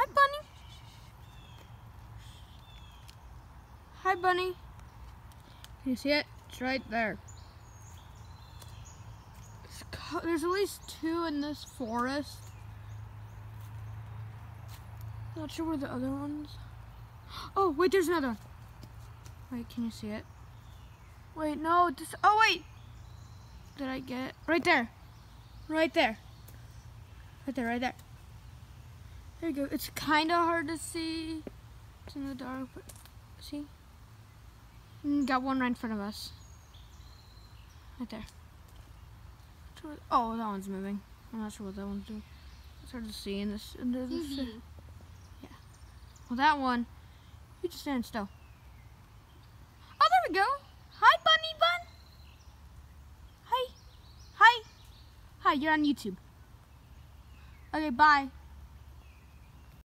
Bunny. Hi, Bunny. Can you see it? It's right there. There's at least 2 in this forest. Not sure where the other ones. Oh, wait, there's another one. Wait, can you see it? Wait, no, this, oh wait! Did I get it? Right there. Right there. Right there, right there. There you go. It's kind of hard to see. It's in the dark, but see? Got one right in front of us. Right there. Oh, that one's moving. I'm not sure what that one's doing. It's hard to see in this. Yeah. Well, that one, you just stand still. Oh, there we go. Hi, Bunny Bun. Hi. Hi. Hi, you're on YouTube. Okay, bye.